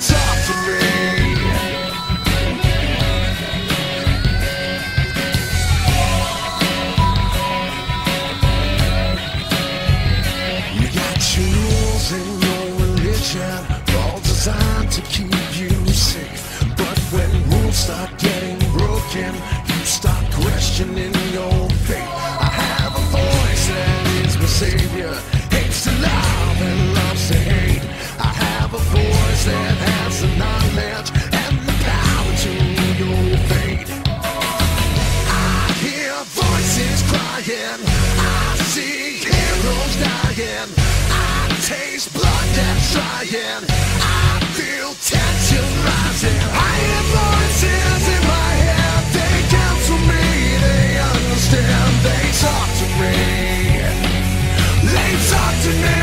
talk to me. You got tools and no religion, all designed to keep you safe. But when rules start getting broken, you start questioning your faith. I have a voice that is my savior, hates to love and loves to hate. I have a voice that has the knowledge and the power to your fate. I hear voices crying, I see heroes dying, I taste blood that's drying, I feel tension rising. I hear voices in my head, they counsel me, they understand, they talk to me, they talk to me,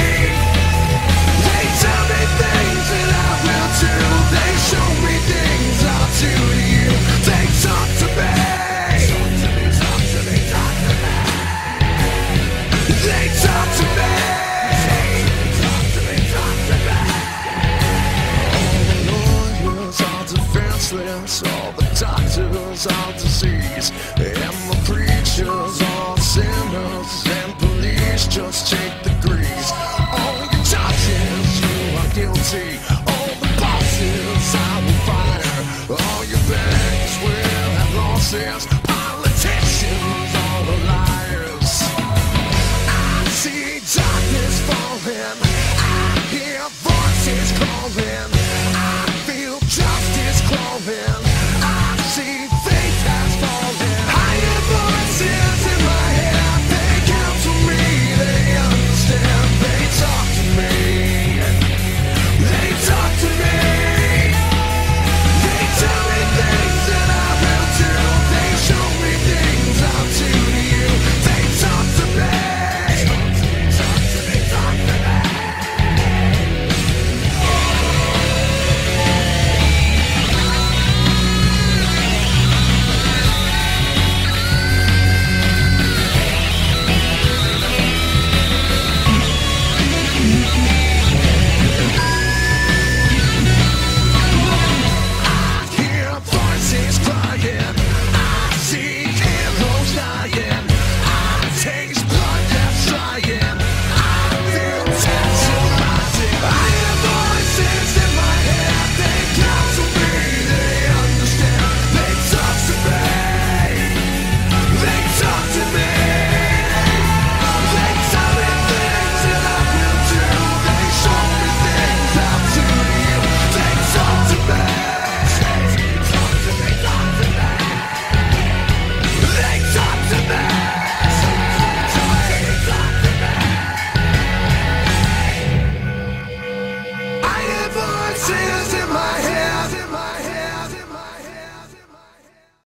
they tell me things that I will do, they show me things I'll do to you, they talk to me, talk to me, talk to me, they talk to me, talk to me, talk to me. All the lawyers are defenseless, all the doctors are diseased, and the preachers are sinners, and police just take the grease. All your judges, you are guilty, all the bosses I will fire, all your banks will have losses, politicians all the liars. I see darkness falling, I hear voices calling, I feel justice crawling, I see faith has fallen. I hear voices in my head, they counsel me, they understand, they talk to me, they talk to me, they tell me things that I will do, they show me things I'll do to you, they talk to me, talk to me, talk to me. I hear voices crying, I see heroes dying, I taste blood that's drying, I feel tension rising. I hear voices in my head, they counsel me, they understand, they talk to me, they talk to me, they tell me things that I will do, they show me things I'll do to you, they talk to me, talk to me, talk to me, they talk to me, talk to me, talk to me. I hear voices